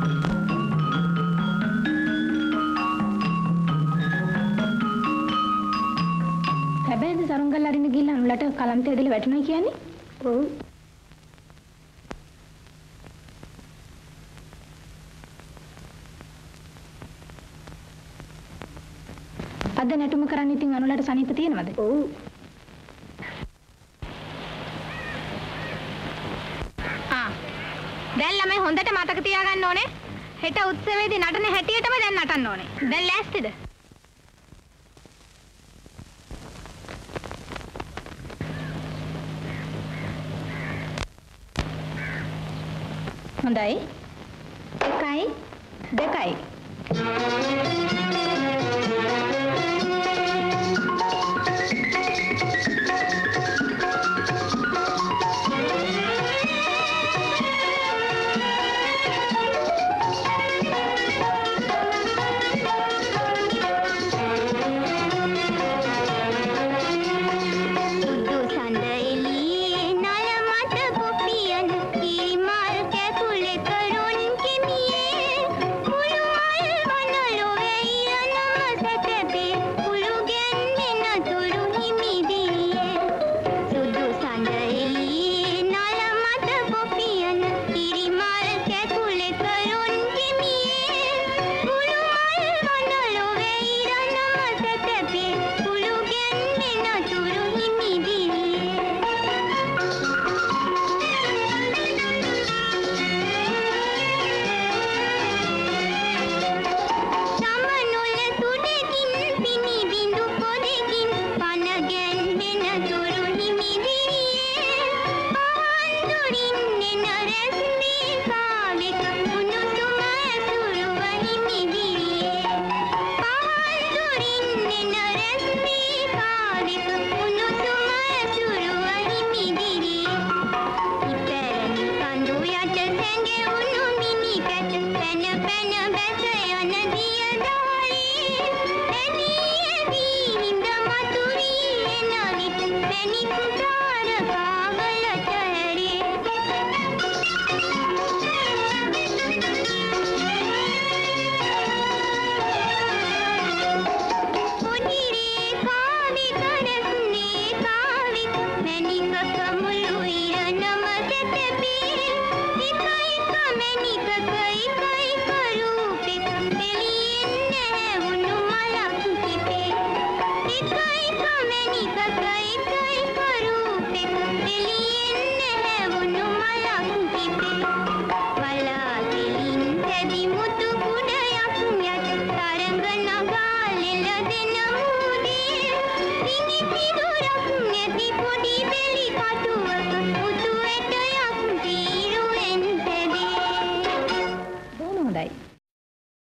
හැබැයිද සරුංගල් අරින්න ගිහලා අනුලට කලන්තය ඇදලා වැටුණා කියන්නේ? ඔව්. අද නැටුම කරන්න ඉතින් අනුලට සනීප තියෙනවද? ඔව්. දැන් ළමයි හොඳට මතක තියාගන්න ඕනේ. හෙට උත්සවයේදී නටන හැටියටම දැන් නටන්න ඕනේ. දැන් ලෑස්තිද? හොඳයි. 1 2 Thank you.